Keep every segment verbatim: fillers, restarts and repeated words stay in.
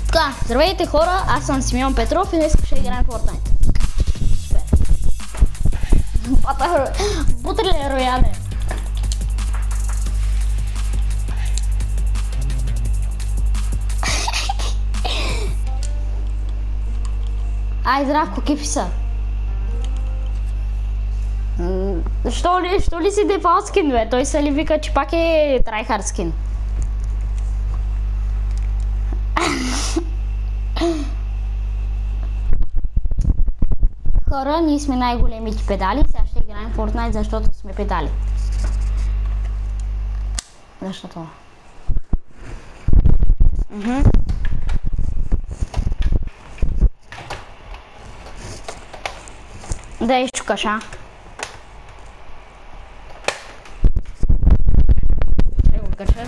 Така, здравейте хора, аз съм Симеон Петров и днес ще играем Fortnite. Супер. Бутриле рояне. Ай, здравко, кефи са. Що ли, що ли си дефалт скин, бе? Той се ли вика, че пак е трайхард скин. Хора, ние сме най-големите педали, сега ще играем Fortnite, защото сме педали. Защото... Мхм. Да изчукаш, а? Ще го кача.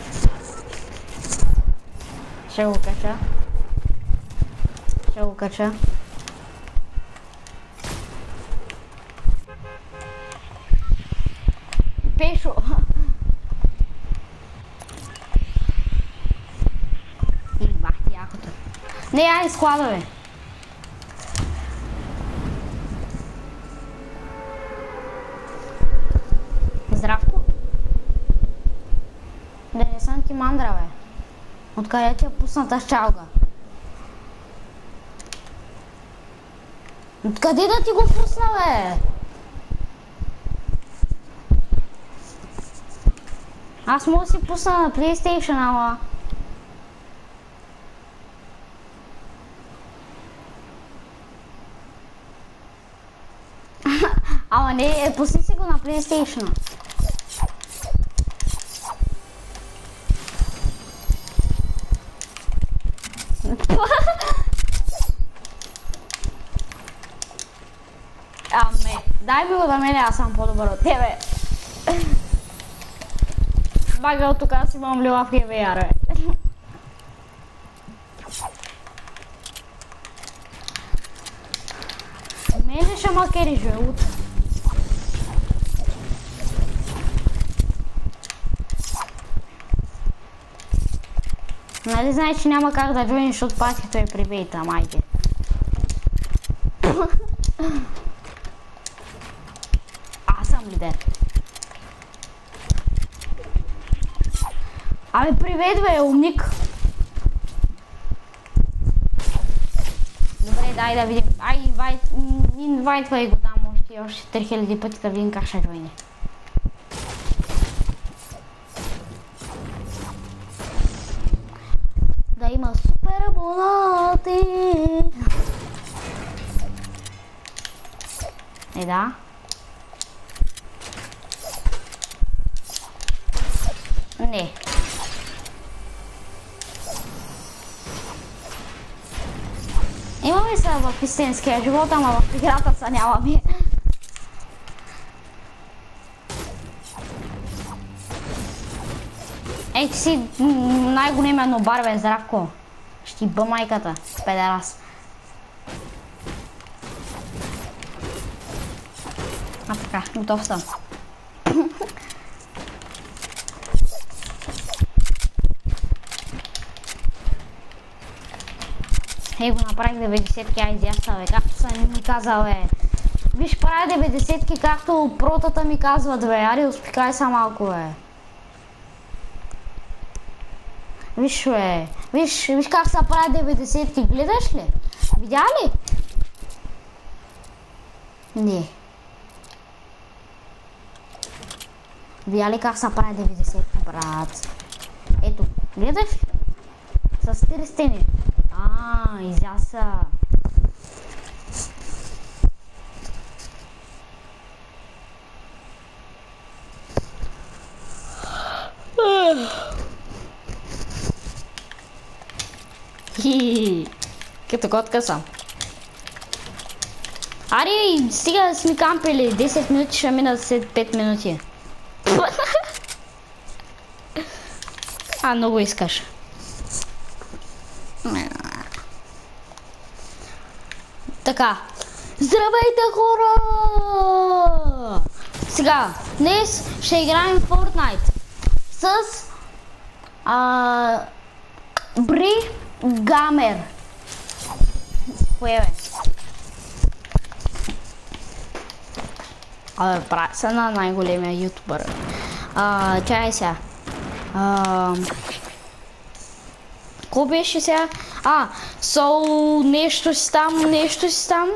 Ще го кача. Ще го кача. Пешо. И бах ти якото. Не, ай, склада, бе. Здравко. Да не съм ти мандра, бе. Откъде ти е пусната щалга? Откъде да ти го пусна, бе? Аз мога да си пусна на PlayStation, ама... Ама не, пусни си го на PlayStation. Аме, дай ми го да мене, аз съм по-добър от тебе. Багал тук, аз имам лила в ГВР, бе. Мене ще макери жълт. Нали знаеш, че няма как да джойниш, защото патито е при бейта, майке. Аз съм лидер. Абе, привет, бе, умник! Добре, дай да видим. Ай, инвайт, инвайтвай го там още, още три хиляди пъти да видим как ще джойне. Да има супер абонати! Е, да. Не. Имаме са в истинския живот, ама в играта са нямаме. Ей, ти си най-големия нобар, бе, здравко. Ще ти бъ майката, педерас. А така, готов съм. Ей, го направих деветдесетки, ай, изяща, бе, както съм ми казал, бе. Виж, правя деветдесетки, както протата ми казват, бе, ари, успикай са малко, бе. Виж, бе, виж, виж как са правя деветдесетки, гледаш ли? Видя ли? Не. Видя ли как са правя деветдесетки, брат? Ето, гледаш ли? С три стени. А, изяса. Хи, като котка съм. Ари, стига да сме кампили, десет минути ще минат след пет минути. А, много искаш. Така, здравейте хора! Сега, днес ще играем Fortnite с а, Бри Гамер. Кое бе? Абе, прави се на най-големия ютубър. А, чай сега. А, ко беше сега? А, сол, нещо си там, нещо си там.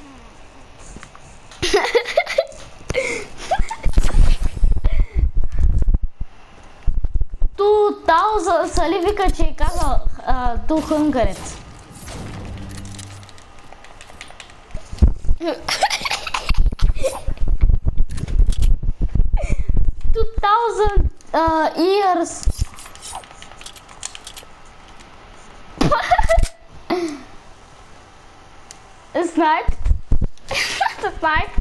Ту Тао за Сали вика, че е казал ту хънгарец. two thousand uh, years. Snipe. Snipe.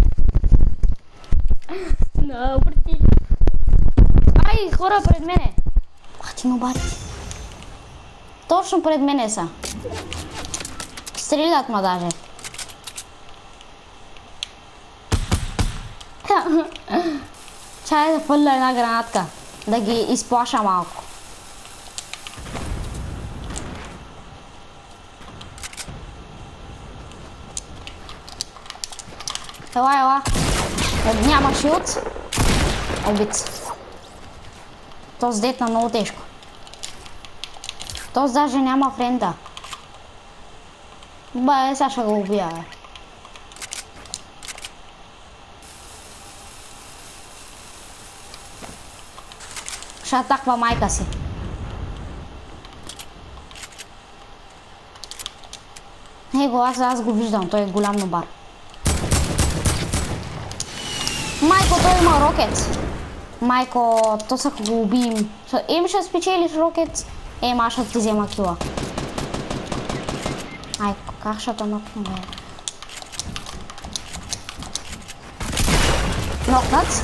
No, брати. Ай, хора пред мене. Бати му бати. Точно пред мене са. Стрелят ма даже. Чай да фърля една гранатка, да ги изплаша малко. Ела, ела. Няма шилд. Убит. Този детна много тежко. Този даже няма френда. Бе, сега ще го убия, бе. Ще атаква майка си. Него, аз, аз го виждам, той е голям нобар. Майко, той има рокет. Майко, то са го убием. Ем ще спечелиш рокет, ем аз ще ти взема кила. Майко, как ще те нокна, бе? Нокнат.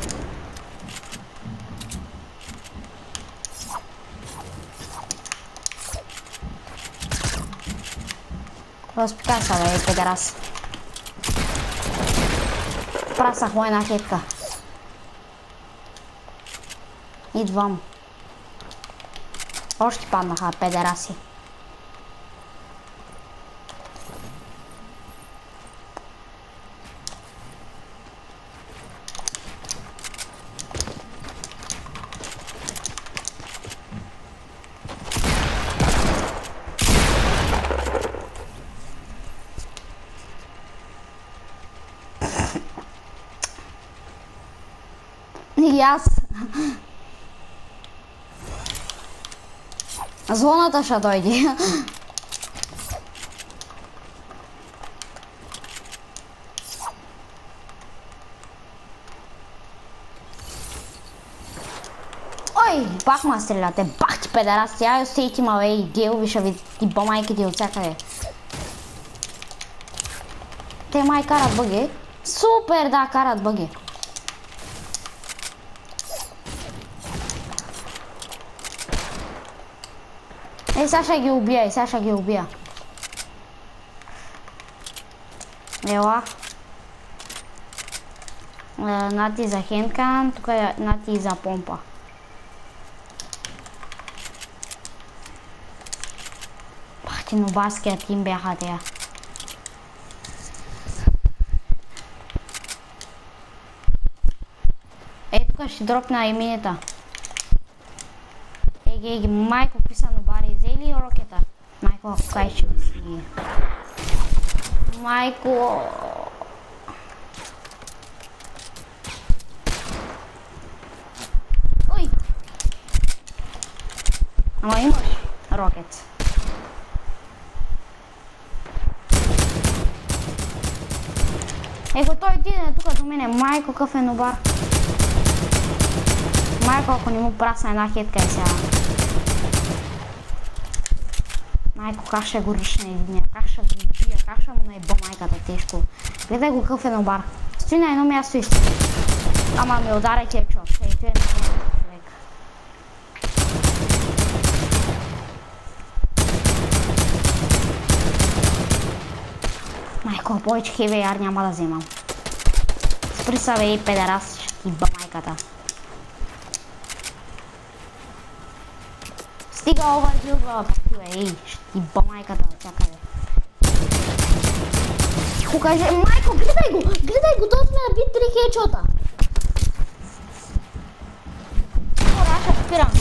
Възпитай са, бе, педерас. Прасах му една хетка. Идвам. Още паднаха, педераси. И аз. Зоната ще дойде. Ой, пак ма стреляте. Бах ти педерас. Тя стои ти мале и гелови ще ви ти бамайки ти от всякъде. Те май карат бъги. Супер, да, карат бъги. Ей, сега ще ги убия, ей, сега ще ги убия. Ела. Нати за хендкан, тук е нати за помпа. Бахти, но баския тим бяха тея. Ей, тук ще дропна и минета. Еги, еги, майко писано бари, взели рокета? Майко, кай ще ми си? Майко... Ой! Ама имаш рокет. Еко, той отиде тук до мене. Майко, какъв е нобар. Майко, ако не му прасна една хетка е сега. Майко, как ще го руши на единия, как ще го убия, как ще му наеба майката тежко. Гледай го какъв е нобар. Стои на едно място и стои. Ама ме ударай тия чот. Ей, той е на човек. Майко, повече хеви яр няма да вземам. Спри са, бе, и педерас, ще ти ба майката. Стига овърбил глава, бе, ей, ще ти ба майката от всякъде. Покажи, майко, гледай го, гледай го, той сме наби три хедшота. Ора, ще спирам.